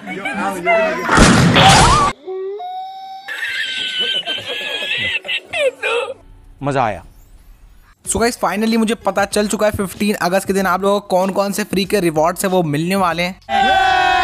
मजा आया। So guys finally मुझे पता चल चुका है 15 अगस्त के दिन आप लोगों को कौन कौन से फ्री के रिवॉर्ड्स है वो मिलने वाले हैं।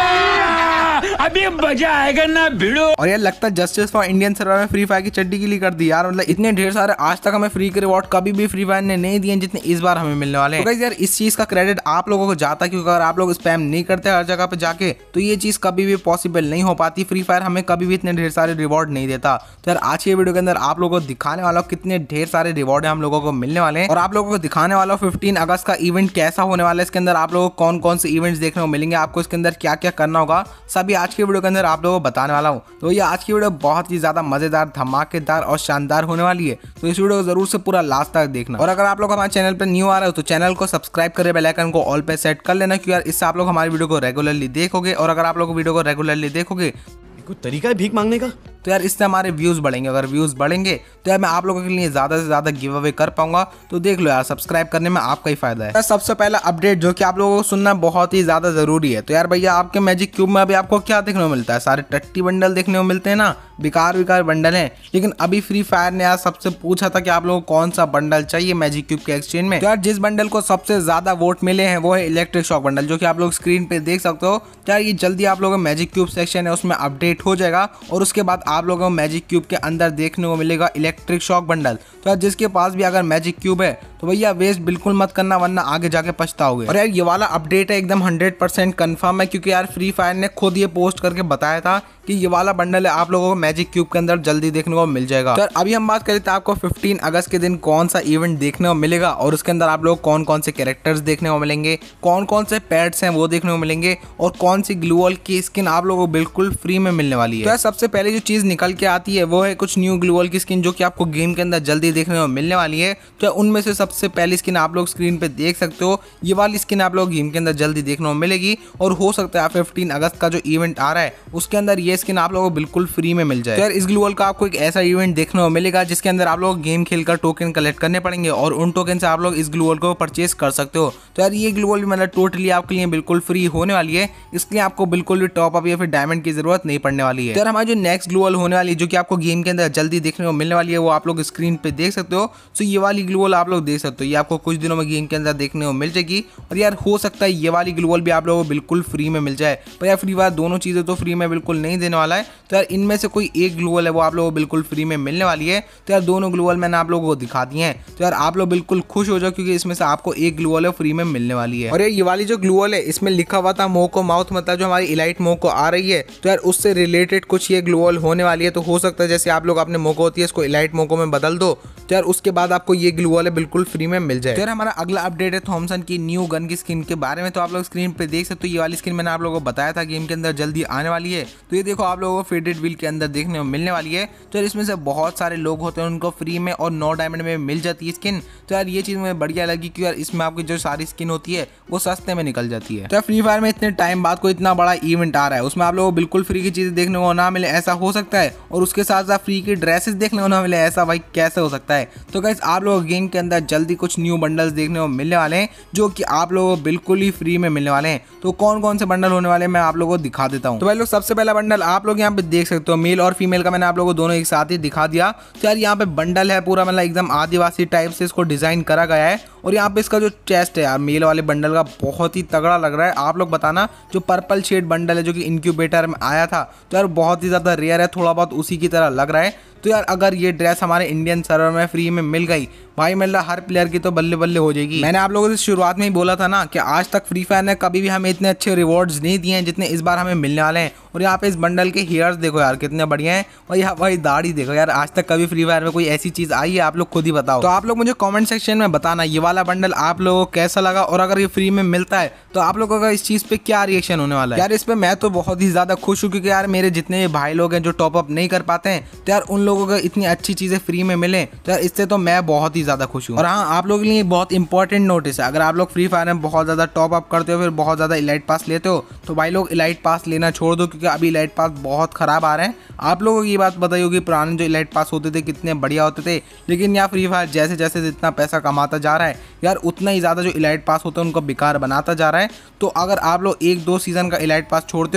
अभी मजा आएगा ना भिड़ो। और यार लगता है जस्टिस फॉर इंडियन सर्वर में फ्री फायर की चड्डी गिली कर दी यार। मतलब इतने ढेर सारे आज तक हमें फ्री के रिवॉर्ड कभी भी फ्री फायर ने नहीं दिए जितने इस बार हमें मिलने वाले हैं। तो गाइस यार इस चीज का क्रेडिट आप लोगों को जाता है, क्योंकि अगर आप लोग स्पैम नहीं करते हर जगह पे जाके तो ये चीज कभी भी पॉसिबल नहीं हो पाती। फ्री फायर हमें कभी भी इतने ढेर सारे रिवॉर्ड नहीं देता। तो यार आज के वीडियो के अंदर आप लोगों को दिखाने वाला हूँ कितने ढेर सारे रिवॉर्ड हम लोगों को मिलने वाले हैं, और आप लोगों को दिखाने वाला हूँ 15 अगस्त का इवेंट कैसा होने वाला है। इसके अंदर आप लोगों को कौन कौन से इवेंट्स देखने को मिलेंगे, आपको इसके अंदर क्या क्या करना होगा, सभी आज के वीडियो के अंदर आप लोगों को बताने वाला हूँ। तो ये आज की वीडियो बहुत ही ज्यादा मजेदार, धमाकेदार और शानदार होने वाली है। तो इस वीडियो को जरूर से पूरा लास्ट तक देखना। और अगर आप लोग हमारे चैनल पर न्यू आ रहे हो तो चैनल को सब्सक्राइब करके बेल आइकन को ऑल पे सेट कर लेना, क्योंकि यार इससे आप लोग हमारी वीडियो को रेगुलरली देखोगे। और अगर आप लोग वीडियो को रेगुलरली देखोगे कोई तरीका है भीख मांगने का, तो यार इससे हमारे व्यूज बढ़ेंगे। अगर व्यूज बढ़ेंगे तो यार मैं आप लोगों के लिए ज्यादा से ज्यादा गिव अवे कर पाऊंगा। तो देख लो यार, सब्सक्राइब करने में आपका ही फायदा है। सबसे पहला अपडेट जो कि आप लोगों को सुनना बहुत ही ज्यादा जरूरी है। तो यार भैया आपके मैजिक क्यूब में अभी आपको क्या देखने को मिलता है, सारे टट्टी बंडल देखने को मिलते हैं ना, बेकार बंडल हैं। लेकिन अभी फ्री फायर ने यार सबसे पूछा था कि आप लोगों को कौन सा बंडल चाहिए मैजिक क्यूब के एक्सचेंज में। तो यार जिस बंडल को सबसे ज्यादा वोट मिले हैं वो है इलेक्ट्रिक शॉक बंडल, जो कि आप लोग स्क्रीन पे देख सकते हो। तो यार ये जल्दी आप लोगों का मैजिक क्यूब सेक्शन है उसमें अपडेट हो जाएगा, और उसके बाद आप लोगों को मैजिक क्यूब के अंदर देखने को मिलेगा इलेक्ट्रिक शॉक बंडल। तो यार जिसके पास भी अगर मैजिक क्यूब है तो भैया वेस्ट बिल्कुल मत करना, वरना आगे जाके पछताओगे। और यार ये वाला अपडेट है एकदम 100% कंफर्म है, क्योंकि यार फ्री फायर ने खुद ये पोस्ट करके बताया था कि ये वाला बंडल है आप लोगों को मैजिक क्यूब के अंदर जल्दी देखने को मिल जाएगा। तो अभी हम बात करें तो आपको 15 अगस्त के दिन कौन सा इवेंट देखने को मिलेगा, और उसके अंदर आप लोग कौन कौन से कैरेक्टर्स देखने को मिलेंगे, कौन कौन से पैड्स हैं वो देखने को मिलेंगे, और कौन सी ग्लूवॉल की स्किन आप लोगों को बिल्कुल फ्री में मिलने वाली है। तो यार सबसे पहले जो चीज निकल के आती है वो है कुछ न्यू ग्लूवॉल की स्किन, जो कि आपको गेम के अंदर जल्दी देखने को मिलने वाली है। तो उनमें से सबसे पहली स्किन आप लोग स्क्रीन पे देख सकते हो, ये वाली स्किन आप लोग गेम के अंदर जल्दी देखने को मिलेगी, और हो सकता है 15 अगस्त का जो इवेंट आ रहा है उसके अंदर ये स्किन आप लोगों को बिल्कुल फ्री में मिल जाए। तो यार इस ग्लूवॉल का आपको एक ऐसा इवेंट देखने को मिलेगा जिसके अंदर आप लोग गेम खेलकर टोकन कलेक्ट करने पड़ेंगे, और उन टोकन से आप लोग इस ग्लूवॉल को परचेस कर सकते हो। तो यार ये ग्लूवॉल भी मतलब टोटली आपके लिए बिल्कुल फ्री होने वाली है, इसलिए आपको बिल्कुल भी टॉप अप या फिर डायमंड की जरूरत नहीं पड़ने वाली है। तो यार हमारी जो नेक्स्ट ग्लूवॉल होने वाली है जो कि आपको गेम के अंदर जल्दी देखने को मिलने वाली है वो आप लोग स्क्रीन पे देख सकते हो। तो ये वाली ग्लूवॉल आप लोग देख सकते हो, ये आपको कुछ दिनों में गेम के अंदर देखने को मिल जाएगी। और यार हो सकता है ये वाली ग्लूवॉल भी आप लोगों को बिल्कुल फ्री में मिल जाए, पर यार फ्री फायर दोनों चीजें तो फ्री में बिल्कुल नहीं देने वाला है। तो यार इनमें से कोई एक ग्लूवॉल है वो आप लोगों को बिल्कुल फ्री में मिलने वाली है। तो यार दोनों ग्लूवॉल मैंने आप लोगों को दिखा दिए हैं। तो यार आप लोग बिल्कुल खुश हो जाओ, क्योंकि इसमें से आपको एक ग्लूवॉल है फ्री में मिलने वाली है। और ये वाली जो ग्लूवॉल है इसमें लिखा हुआ था मोको माउथ, मतलब जो हमारी इलाइट मोको आ रही है तो यार उससे रिलेटेड कुछ ये ग्लूवॉल होने वाली है। तो हो सकता है जैसे आप लोग अपने मोको होती है इसको इलाइट मोको में बदल दो, तो यार उसके बाद आपको ये ग्लूवॉल है बिल्कुल फ्री में मिल जाए। तो यार हमारा अगला अपडेट है थॉमसन की न्यू गन की स्किन के बारे में। तो आप लोग स्क्रीन पे देख सकते हो, ये वाली स्किन मैंने आप लोगों को बताया था गेम के अंदर जल्दी आने वाली है। तो ये देखो आप लोगों को फेडेड व्हील के अंदर देखने को मिलने वाली है। तो यार इसमें से बहुत सारे लोग होते हैं उनको फ्री में और 9 डायमंड में मिल जाती है स्किन। तो यार ये चीज मुझे बढ़िया लगी, क्योंकि यार इसमें आपकी जो सारी स्किन होती है वो सस्ते में निकल जाती है। तो फ्री फायर में इतने टाइम बाद कोई इतना बड़ा इवेंट आ रहा है, उसमें आप लोगों को बिल्कुल फ्री की चीजें देखने को ना मिले, ऐसा हो सकता है, और उसके साथ साथ फ्री की ड्रेसेस देखने को ना मिले, ऐसा भाई कैसे हो सकता है। तो गाइस आप लोग गेम के अंदर जल्दी कुछ न्यू बंडल्स देखने को मिलने वाले हैं जो कि आप लोगों को बिल्कुल ही फ्री में मिलने वाले हैं। तो कौन कौन से बंडल होने वाले हैं मैं आप लोगों को दिखा देता हूँ। तो भाई लोग सबसे पहला बंडल आप लोग यहाँ पे देख सकते हो, मेल और फीमेल का मैंने आप लोगों को दोनों एक साथ ही दिखा दिया। तो यार यहाँ पे बंडल है पूरा मतलब एकदम आदिवासी टाइप से इसको डिजाइन करा गया है, और यहाँ पे इसका जो चेस्ट है यार मेल वाले बंडल का बहुत ही तगड़ा लग रहा है। आप लोग बताना जो पर्पल शेड बंडल है जो कि इनक्यूबेटर में आया था तो यार बहुत ही ज्यादा रेयर है, थोड़ा बहुत उसी की तरह लग रहा है। तो यार अगर ये ड्रेस हमारे इंडियन सर्वर में फ्री में मिल गई भाई मतलब हर प्लेयर की तो बल्ले बल्ले हो जाएगी। मैंने आप लोगों से शुरुआत में ही बोला था ना कि आज तक फ्री फायर ने कभी भी हमें इतने अच्छे रिवॉर्ड्स नहीं दिए हैं जितने इस बार हमें मिलने वाले हैं। और यहाँ पे इस बंडल के हेयर्स देखो यार कितने बढ़िया हैं, और यहाँ भाई दाढ़ी देखो यार, आज तक कभी फ्री फायर में कोई ऐसी चीज आई है आप लोग खुद ही बताओ। तो आप लोग मुझे कमेंट सेक्शन में बताना ये वाला बंडल आप लोगों को कैसा लगा, और अगर ये फ्री में मिलता है तो आप लोगों का इस चीज पे क्या रिएक्शन होने वाला है। यार इस पे मैं तो बहुत ही ज्यादा खुश हूँ, क्योंकि यार मेरे जितने भाई लोग हैं जो टॉप अप नहीं कर पाते हैं तो यार उन लोगों को इतनी अच्छी चीजें फ्री में मिले, तो यार इससे तो मैं बहुत ही ज्यादा खुश हूँ। और हाँ आप लोगों के लिए बहुत इंपॉर्टेंट नोटिस है, अगर आप लोग फ्री फायर में बहुत ज्यादा टॉप अप करते हो फिर बहुत ज्यादा इलाइट पास लेते हो तो भाई लोग इलाइट पास लेना छोड़ दो, क्योंकि अभी इलाइट पास बहुत खराब आ रहे हैं। आप लोगों को ये बात बताई होगी पुराने जो इलाइट पास होते थे कितने बढ़िया होते थे, लेकिन यहाँ फ्री फायर जैसे जैसे जितना पैसा कमाता जा रहा है यार उतना ही ज़्यादा जो इलाइट पास होता है उनको बेकार बनाता जा रहा है। तो अगर आप लोग 1-2 सीज़न का इलाइट पास छोड़ते हो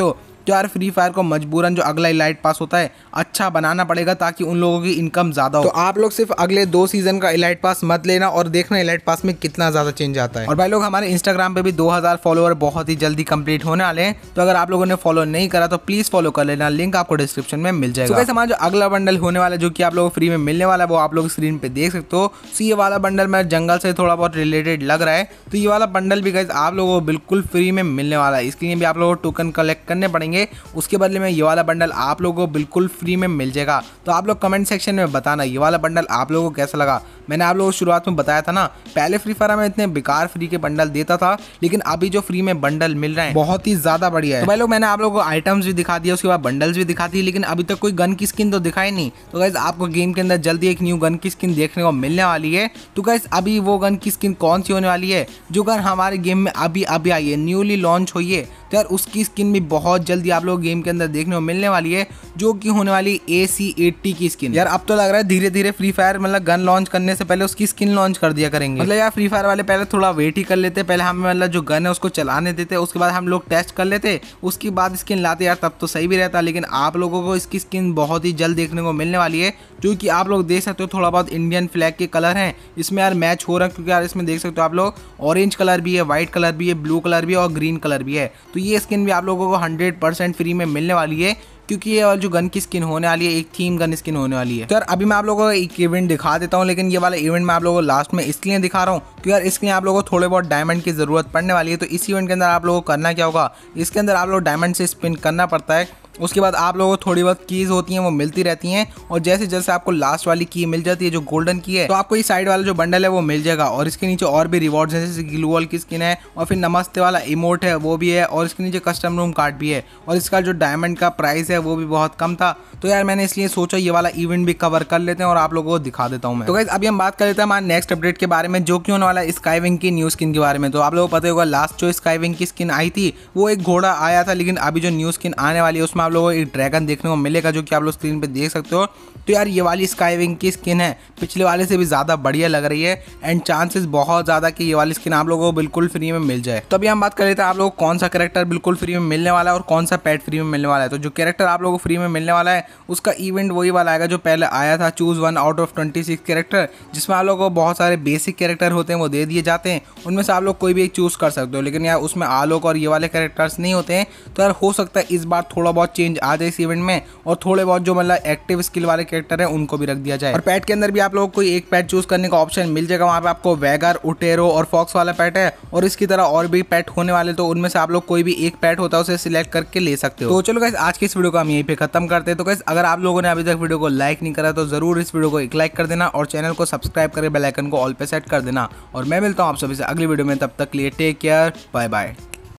तो यार फ्री फायर को मजबूरन जो अगला इलाइट पास होता है अच्छा बनाना पड़ेगा ताकि उन लोगों की इनकम ज्यादा हो। तो आप लोग सिर्फ अगले 2 सीजन का इलाइट पास मत लेना और देखना इलाइट पास में कितना ज्यादा चेंज आता है। और भाई लोग हमारे इंस्टाग्राम पे भी 2000 फॉलोअर बहुत ही जल्दी कंप्लीट होने वाले हैं, तो अगर आप लोगों ने फॉलो नहीं करा तो प्लीज फॉलो कर लेना, लिंक आपको डिस्क्रिप्शन में मिल जाएगा। तो गाइस हमारा जो अगला बंडल होने वाला है जो कि आप लोगों को फ्री में मिलने वाला है वो आप लोग स्क्रीन पे देख सकते हो। सो ये वाला बंडल मेरा जंगल से थोड़ा बहुत रिलेटेड लग रहा है, तो ये वाला बंडल भी गाइस आप लोगों को बिल्कुल फ्री में मिलने वाला है। इसके लिए भी आप लोगों को टोकन कलेक्ट करने पड़ेंगे, उसके बदले में ये वाला बंडल आप लोगों को बिल्कुल फ्री में मिल जाएगा। तो आप लोग कमेंट सेक्शन में बताना ये वाला बंडल आप लोगों को कैसा लगा। मैंने आप लोगों को शुरुआत में बताया था ना, पहले फ्री फायर में इतने बेकार फ्री के बंडल देता था, लेकिन अभी जो फ्री में बंडल मिल रहे हैं बहुत ही ज्यादा बढ़िया है। तो भाई लोग मैंने आप लोगों को आइटम्स भी दिखा दिया, उसके बाद बंडल्स भी दिखा दिए, लेकिन अभी तक कोई गन की स्किन तो दिखाई नहीं। तो गाइस आपको गेम के अंदर जल्दी एक न्यू गन की स्किन देखने को मिलने वाली है। तो गाइस अभी वो गन की स्किन कौन सी होने वाली है जो गन हमारे गेम में अभी आई है, न्यूली लॉन्च हुई है, तो यार उसकी स्किन भी बहुत जल्दी आप लोग गेम के अंदर देखने को मिलने वाली है, जो कि होने वाली AC80 की स्किन। यार अब तो लग रहा है धीरे धीरे फ्री फायर मतलब गन लॉन्च करने से पहले उसकी स्किन लॉन्च कर दिया करेंगे। मतलब यार फ्री फायर वाले पहले थोड़ा वेट ही कर लेते, पहले हमें मतलब जो गन है उसको चलाने देते, उसके बाद हम लोग टेस्ट कर लेते, उसके बाद स्किन लाते, यार तब तो सही भी रहता। लेकिन आप लोगों को इसकी स्किन बहुत ही जल्द देखने को मिलने वाली है, जो कि आप लोग देख सकते हो थोड़ा बहुत इंडियन फ्लैग के कलर हैं इसमें यार मैच हो रहा है, क्योंकि यार इसमें देख सकते हो आप लोग ऑरेंज कलर भी है, व्हाइट कलर भी है, ब्लू कलर भी है और ग्रीन कलर भी है। तो ये स्किन भी आप लोगों को 100% फ्री में मिलने वाली है, क्योंकि ये वाली जो गन की स्किन होने वाली है एक थीम गन स्किन होने वाली है। तो यार अभी मैं आप लोगों को एक इवेंट दिखा देता हूँ, लेकिन ये वाला इवेंट मैं आप लोगों को लास्ट में इसलिए दिखा रहा हूँ क्योंकि यार इसके लिए आप लोगों को थोड़े बहुत डायमंड की जरूरत पड़ने वाली है। तो इस इवेंट के अंदर आप लोगों को करना क्या होगा, इसके अंदर आप लोग डायमंड से स्पिन करना पड़ता है, उसके बाद आप लोगों को थोड़ी बहुत कीज होती हैं वो मिलती रहती हैं, और जैसे जैसे आपको लास्ट वाली की मिल जाती है जो गोल्डन की है, तो आपको इस साइड वाला जो बंडल है वो मिल जाएगा। और इसके नीचे और भी रिवॉर्ड्स हैं, जैसे ग्लू वॉल की स्किन है, और फिर नमस्ते वाला इमोट है वो भी है, और इसके नीचे कस्टम रूम कार्ड भी है, और इसका जो डायमंड का प्राइस है वो भी बहुत कम था। तो यार मैंने इसलिए सोचा ये वाला इवेंट भी कवर कर लेते हैं और आप लोगों को दिखा देता हूँ मैं। तो गाइस अभी हम बात कर लेते हैं हमारे नेक्स्ट अपडेट के बारे में, जो कि होने वाला है स्काईविंग की न्यू स्किन के बारे में। तो आप लोगों को पता होगा लास्ट जो स्काईविंग की स्किन आई थी वो एक घोड़ा आया था, लेकिन अभी जो न्यू स्किन आने वाली है उसमें आप लोगों को एक ड्रैगन देखने को मिलेगा, जो कि आप लोग स्क्रीन पे देख सकते हो। तो यार ये वाली स्काईविंग की स्किन है पिछले वाले से भी ज़्यादा बढ़िया लग रही है, एंड चांसेस बहुत ज़्यादा कि ये वाली स्किन आप लोगों को बिल्कुल फ्री में मिल जाए। तो अभी हम बात कर लेते हैं आप लोगों को कौन सा कैरेक्टर बिल्कुल फ्री में मिलने वाला है और कौन सा पेट फ्री में मिलने वाला है। तो जो कैरेक्टर आप लोगों को फ्री में मिलने वाला है उसका इवेंट वही वाला आएगा जो पहले आया था, चूज 1 आउट ऑफ 26 कैरेक्टर, जिसमें आप लोगों को बहुत सारे बेसिक कैरेक्टर होते हैं वो दे दिए जाते हैं, उनमें से आप लोग कोई भी एक चूज कर सकते हो। लेकिन यार उसमें आलोक और ये वाले कैरेक्टर्स नहीं होते हैं, तो यार हो सकता है इस बार थोड़ा बहुत चेंज आ जाए इस इवेंट में, और थोड़े बहुत जो मतलब एक्टिव स्किल वाले कैरेक्टर हैं उनको भी रख दिया जाए। और पैट के अंदर भी आप लोगों को कोई एक पैट चूज करने का ऑप्शन मिल जाएगा, वहाँ पे आपको वैगर, उटेरो और फॉक्स वाला पैट है, और इसकी तरह और भी पैट होने वाले, तो उनमें से आप लोग कोई भी एक पैट होता है उसे सिलेक्ट करके ले सकते हो। तो चलो गाइस आज की इस वीडियो को हम यहीं पे खत्म करते हैं। तो गाइस अगर आप लोगों ने अभी तक वीडियो को लाइक नहीं करा तो जरूर इस वीडियो को एक लाइक कर देना, और चैनल को सब्सक्राइब करके बेल आइकन को ऑल पे सेट कर देना। और मैं मिलता हूँ आप सभी से अगली वीडियो में, तब तक के लिए टेक केयर, बाय बाय।